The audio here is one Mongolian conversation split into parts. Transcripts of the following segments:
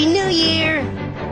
Happy New Year!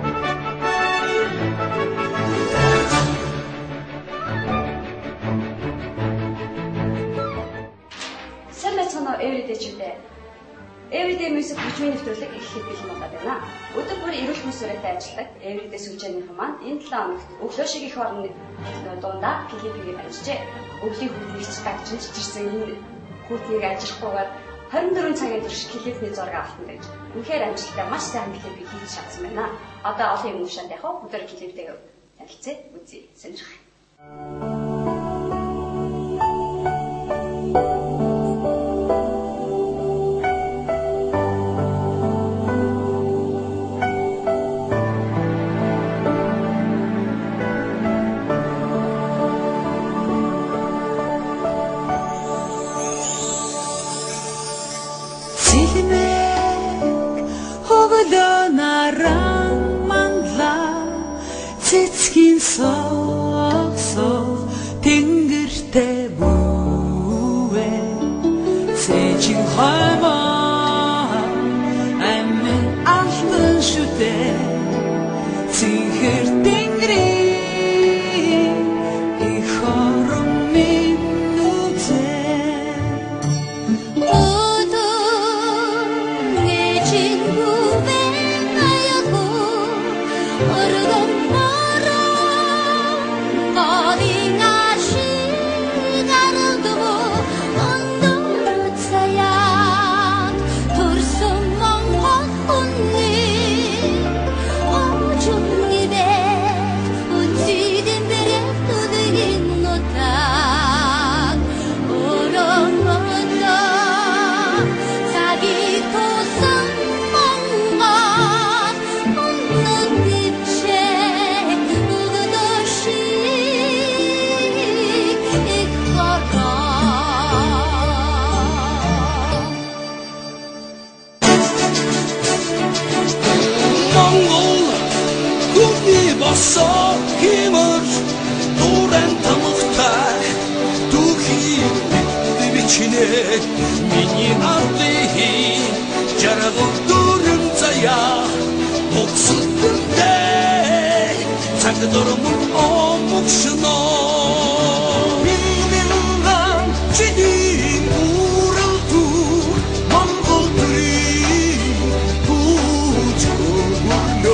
Сайн байцгаана уу everyday-чүүдээ. Everyday Music хөгжмийн нэвтрүүлэг эхлэх бэлэн болоод байна. Өдөр бүр эрүүл мэндийн сүрэттэй ажилладаг Everyday сүлжээнийхэн маань энэ 7 хоногт өглөө шиг их орны дундаа клипийг амжижээ. Өвлийн хүүхдийг дагчиж жирсэн энэ хүүхдийг ажиглахгүйгээр 24 цагийн турш клипний зураг авалтан гэж. Үнэхээр амжилттай маш сайн клипийг хийж чадсан байна. Одоо олон юм уушаад яг өдөр клиптэйгээ танилцъя. Үзье. Сонирх. Цэцгийн согсоо тэнгэртэй бүвэ цэцгийн хаймаа амин алтан шүтэ цэнхэр тэнгэрийн их хорон минь үзэ чин бүвэ аяко оргон босоо химэр дуран тамхтай духи бичнэ миний ардын жаргал дуран заяа моксудтэй цаг дурам омогшно минийган чиний уралду монгол төрийн бүжгөрнө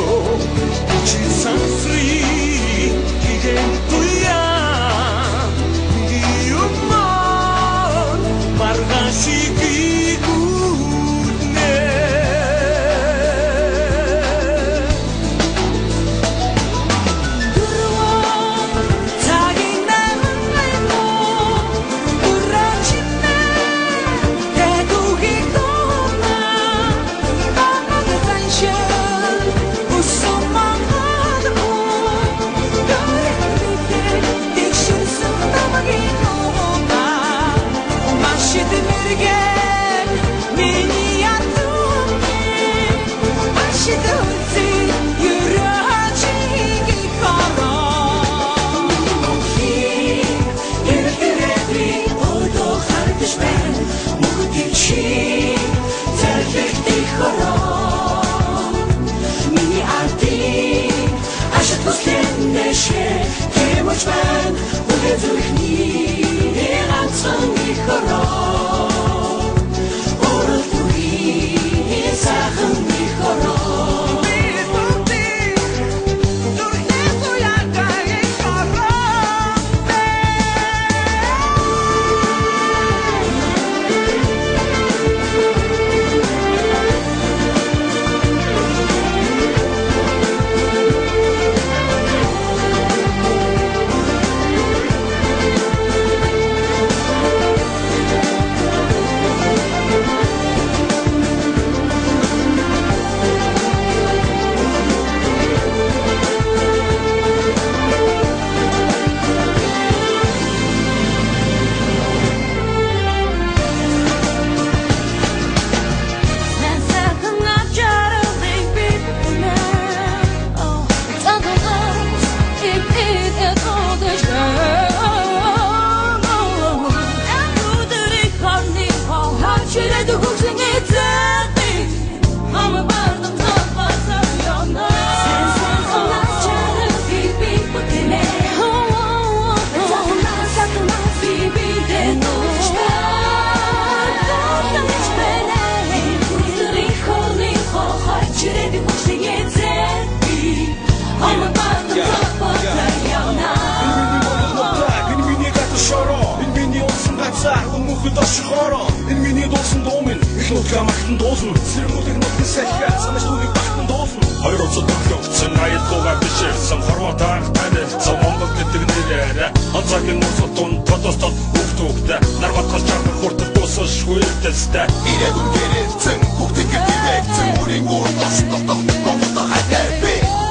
Нүдгээ магтан дуулна Цэрмүүдийг нүдгэн салхиа Санаж түүнийг багтан дуулна Хоёр уцад төгсөн аялгуугаар бишэрсэн Хормотаар танилцсан Монгол гэдэг нэрээр Онцагийн нууцтун тодостод хүүхдүүгтэй Нар батгал чармар хүртэл дуусшгүй дэстэй Ирээдүйн гэрэлцэн бүгдийг бивэгцэн Үрийн үр тосдох Монголда хайтай би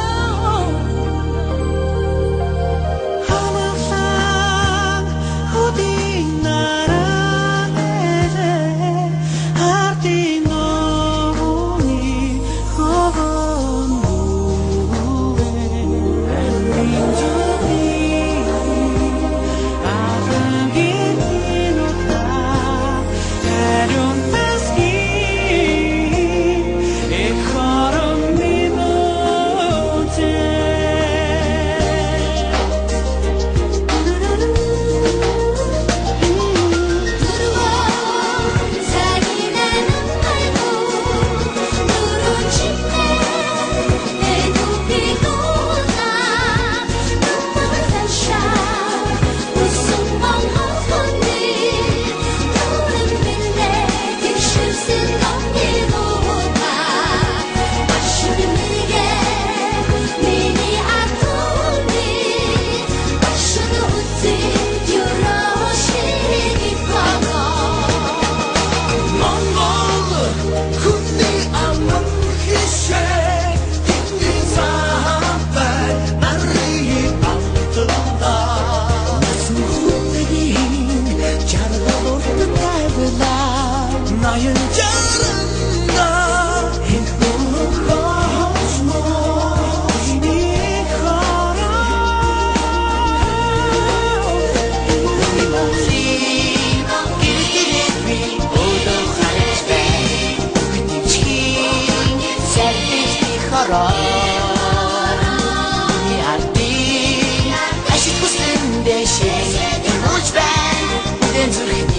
나의 자랑나 행복하지 이니 걸어 길길이 오도하는 때 그팀치 셀피스 걸어 우리 앞뒤 다시 웃는 대신 무지반 무대 줄이